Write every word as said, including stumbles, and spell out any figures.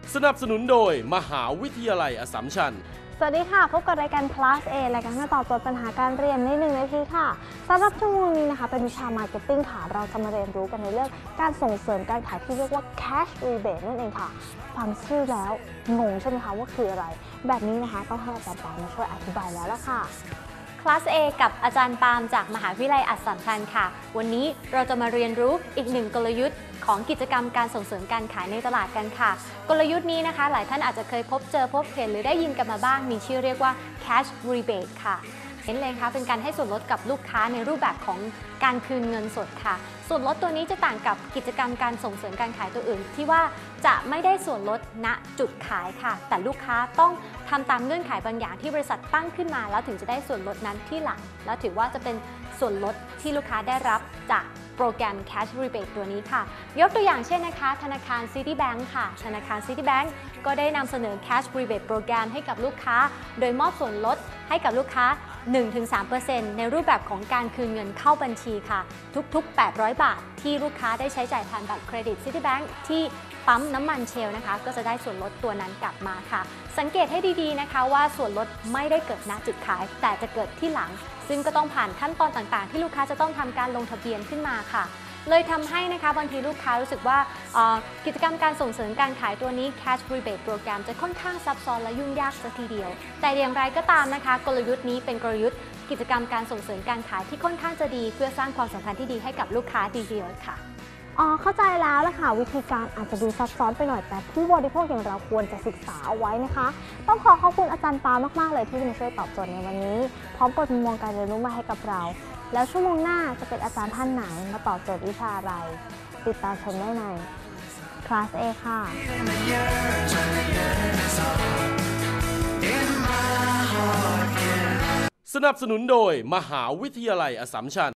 สนับสนุนโดยมหาวิทยาลัยอัสสัมชัญสวัสดีค่ะพบกับรายการ Class A รายการที่ตอบโจทย์ปัญหาการเรียนในหนึ่งนาทีค่ะสำหรับชั่วโมงนี้นะคะเป็นวิชา Marketing ค่ะเราจะมาเรียนรู้กันในเรื่องการส่งเสริมการขายที่เรียกว่า Cash Rebate นั่นเองค่ะฟังชื่อแล้วงงใช่ไหมคะว่าคืออะไรแบบนี้นะคะต้องให้อาจารย์ปามาช่วยอธิบายแล้วล่ะค่ะคลาส A กับอาจารย์ปาล์มจากมหาวิทยาลัยอัสสัมชัญค่ะวันนี้เราจะมาเรียนรู้อีกหนึ่งกลยุทธ์ของกิจกรรมการส่งเสริมการขายในตลาดกันค่ะกลยุทธ์นี้นะคะหลายท่านอาจจะเคยพบเจอพบเห็นหรือได้ยินกันมาบ้างมีชื่อเรียกว่า Cash Rebate ค่ะเห็นเลยค่ะเป็นการให้ส่วนลดกับลูกค้าในรูปแบบของการคืนเงินสดค่ะส่วนลดตัวนี้จะต่างกับกิจกรรมการส่งเสริมการขายตัวอื่นที่ว่าจะไม่ได้ส่วนลดณจุดขายค่ะแต่ลูกค้าต้องทำตามเงื่อนไขบางอย่างที่บริษัทตั้งขึ้นมาแล้วถึงจะได้ส่วนลดนั้นที่หลังแล้วถือว่าจะเป็นส่วนลดที่ลูกค้าได้รับจากโปรแกรม Cash Rebate ตัวนี้ค่ะยกตัวอย่างเช่นนะคะธนาคาร Citibank ค่ะธนาคาร Citibank ก็ได้นำเสนอ Cash Rebate โปรแกรมให้กับลูกค้าโดยมอบส่วนลดให้กับลูกค้า หนึ่งถึงสามเปอร์เซ็นต์ ในรูปแบบของการคืนเงินเข้าบัญชีค่ะทุกๆแปดร้อยบาทที่ลูกค้าได้ใช้จ่ายผ่านบัตรเครดิต Citibank ที่ปั๊มน้ำมันเชลนะคะก็จะได้ส่วนลดตัวนั้นกลับมาค่ะสังเกตให้ดีๆนะคะว่าส่วนลดไม่ได้เกิดณจุดขายแต่จะเกิดที่หลังซึ่งก็ต้องผ่านขั้นตอนต่างๆที่ลูกค้าจะต้องทำการลงทะเบียนขึ้นมาค่ะเลยทำให้นะคะบางทีลูกค้ารู้สึกว่ากิจกรรมการส่งเสริมการขายตัวนี้ Cash Rebate โปรแกรมจะค่อนข้างซับซ้อนและยุ่งยากสักทีเดียวแต่อย่างไรก็ตามนะคะกลยุทธ์นี้เป็นกลยุทธ์กิจกรรมการส่งเสริมการขายที่ค่อนข้างจะดีเพื่อสร้างความสัมพันธ์ที่ดีให้กับลูกค้าดีเดียวค่ะอ๋อเข้าใจแล้วละค่ะวิธีการอาจจะดูซับซ้อนไปหน่อยแต่ผู้บริโภคอย่างเราควรจะศึกษาเอาไว้นะคะต้องขอขอบคุณอาจารย์ปามากๆเลยที่มาช่วยตอบโจทย์ในวันนี้พร้อมเปิดมุมมองการเรียนรู้มาให้กับเราแล้วชั่วโมงหน้าจะเป็นอาจารย์ท่านไหนมาตอบโจทย์วิชาอะไรติดตามชมได้ใน Class A ค่ะสนับสนุนโดยมหาวิทยาลัยอัสสัมชัญ